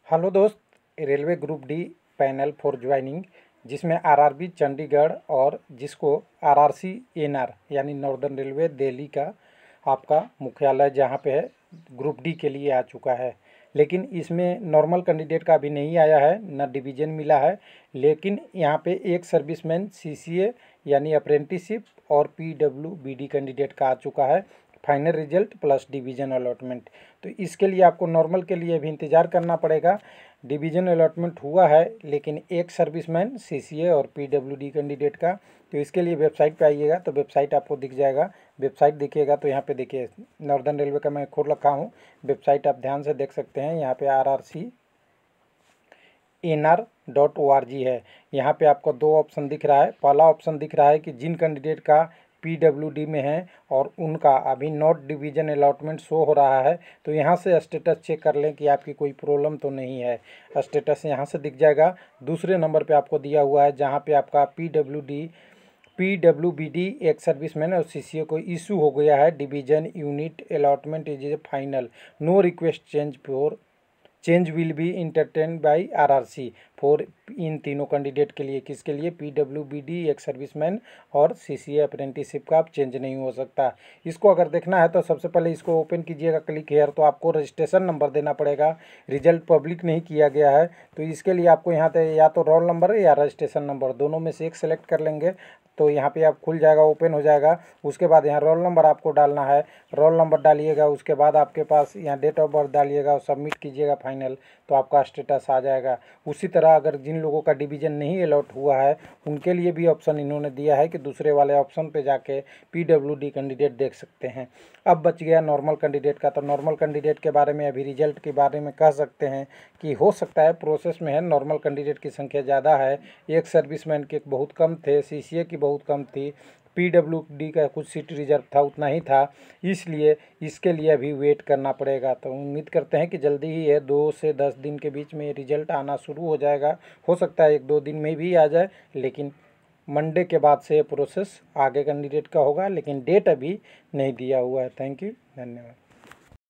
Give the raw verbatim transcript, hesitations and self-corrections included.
Hello दोस्त, railway group D panel for joining, जिसमें RRB Chandigarh और जिसको आरआरसी एनआर यानी नॉर्दर्न रेलवे दिल्ली का आपका मुख्यालय जहां पे है, ग्रुप डी के लिए आ चुका है। लेकिन इसमें नॉर्मल कैंडिडेट का अभी नहीं आया है, न डिवीज़न मिला है। लेकिन यहां पे एक सर्विसमैन सीसीए यानी अप्रेंटिसशिप और पीडब्ल्यूबीडी कैंडिडेट का आ चुका है, final result plus division allotment. तो इसके लिए आपको नॉर्मल के लिए भी इंतज़ार करना पड़ेगा। डिवीज़न अलॉटमेंट हुआ है, लेकिन एक सर्विसमैन सीसीए और पीडब्ल्यूडी कैंडिडेट का। तो इसके लिए वेबसाइट पे आइएगा तो वेबसाइट आपको दिख जाएगा। वेबसाइट देखिएगा तो यहाँ पे देखिए, नॉर्दर्न रेलवे का मैं खोल रखा हूँ वेबसाइट, आप ध्यान से देख सकते हैं। यहाँ पे R R C N R dot O R G है। यहाँ पे आपको दो ऑप्शन दिख रहा है। पहला ऑप्शन दिख रहा है कि जिन कैंडिडेट का पीडब्ल्यूडी में है और उनका अभी नॉट डिवीज़न अलॉटमेंट शो हो रहा है, तो यहाँ से स्टेटस चेक कर लें कि आपकी कोई प्रॉब्लम तो नहीं है। स्टेटस यहाँ से दिख जाएगा। दूसरे नंबर पे आपको दिया हुआ है जहाँ पे आपका पीडब्ल्यूडी पीडब्ल्यूबीडी एक सर्विसमैन और सीसीए को इशू हो गया है division unit allotment is a final, no request change for change will be entertain by RRC for. इन तीनों कैंडिडेट के लिए, किसके लिए? पीडब्ल्यूबीडी एक सर्विसमैन और सीसीए अप्रेंटिसशिप का आप चेंज नहीं हो सकता। इसको अगर देखना है तो सबसे पहले इसको ओपन कीजिएगा, क्लिक हेयर, तो आपको रजिस्ट्रेशन नंबर देना पड़ेगा। रिजल्ट पब्लिक नहीं किया गया है, तो इसके लिए आपको यहाँ पे या तो रोल नंबर या रजिस्ट्रेशन नंबर, दोनों में से एक सेलेक्ट कर लेंगे तो यहाँ पे आप खुल जाएगा, ओपन हो जाएगा। उसके बाद यहाँ रोल नंबर आपको डालना है, रोल नंबर डालिएगा। उसके बाद आपके पास यहाँ डेट ऑफ बर्थ डालिएगा और सबमिट कीजिएगा फाइनल, तो आपका स्टेटस आ जाएगा। उसी तरह अगर जिन लोगों का डिवीज़न नहीं अलॉट हुआ है उनके लिए भी ऑप्शन इन्होंने दिया है कि दूसरे वाले ऑप्शन पे जाके पीडब्ल्यूडी कैंडिडेट देख सकते हैं। अब बच गया नॉर्मल कैंडिडेट का। तो नॉर्मल कैंडिडेट के बारे में अभी रिजल्ट के बारे में कह सकते हैं कि हो सकता है प्रोसेस में है। नॉर्मल कैंडिडेट की संख्या ज़्यादा है, एक सर्विसमैन के बहुत कम थे, सीसीए की बहुत कम थी, पीडब्ल्यूडी का कुछ सीट रिजर्व था, उतना ही था, इसलिए इसके लिए अभी वेट करना पड़ेगा। तो उम्मीद करते हैं कि जल्दी ही है, दो से दस दिन के बीच में रिजल्ट आना शुरू हो जाएगा। हो सकता है एक दो दिन में भी आ जाए, लेकिन मंडे के बाद से प्रोसेस आगे कैंडिडेट का होगा, लेकिन डेट अभी नहीं दिया हुआ है। थैंक यू, धन्यवाद।